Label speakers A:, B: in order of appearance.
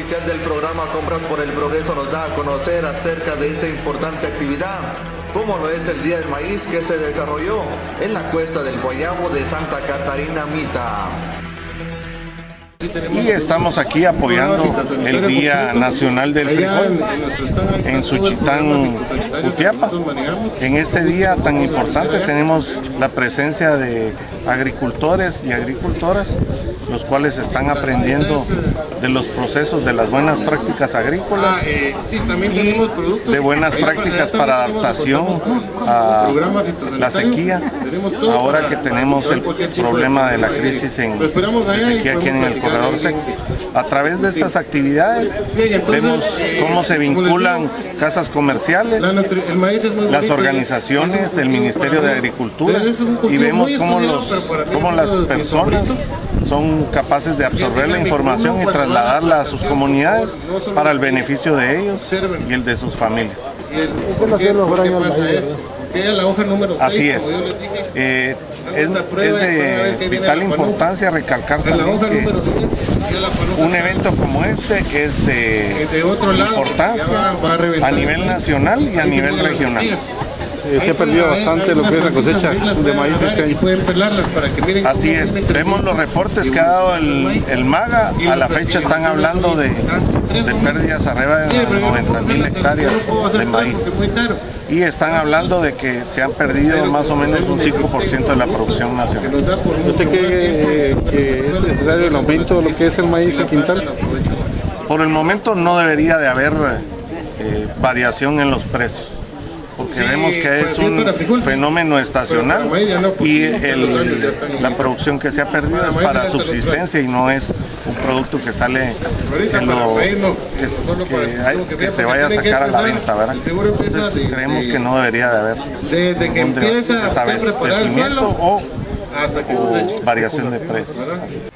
A: oficial del programa Compras por el Progreso nos da a conocer acerca de esta importante actividad, como lo es el Día del Maíz que se desarrolló en la Cuesta del Guayabo de Santa Catarina Mita.
B: Y estamos aquí apoyando el Día Nacional del Frijol en Suchitán, Jutiapa. En este día tan importante tenemos la presencia de agricultores y agricultoras, los cuales están aprendiendo de los procesos de las buenas prácticas agrícolas y de buenas prácticas para adaptación a la sequía. Ahora que tenemos el problema de la crisis de sequía aquí en el corredor seco, a través de estas actividades vemos cómo se vinculan casas comerciales, las organizaciones, el Ministerio de Agricultura, y vemos cómo las personas son capaces de absorber la información y trasladarla a sus comunidades para el beneficio de ellos y el de sus familias. Así es. Es de vital importancia recalcar también que un evento como este es de importancia a nivel nacional y a nivel regional.
C: Se ha perdido bastante lo que es la cosecha de maíz este año.
B: Así es, vemos los reportes que ha dado el MAGA, a la fecha están hablando de pérdidas arriba de 90.000 hectáreas de maíz. Y están hablando de que se han perdido más o menos un 5% de la producción nacional.
C: ¿Usted cree que es necesario el aumento de lo que es el maíz en quintal?
B: Por el momento no debería de haber variación en los precios, porque vemos que es un fenómeno estacional y la producción que se ha perdido es para subsistencia y no es un producto que sale que se vaya a sacar a la venta, ¿verdad? Entonces creemos que no debería de haber desabastecimiento o variación de precios.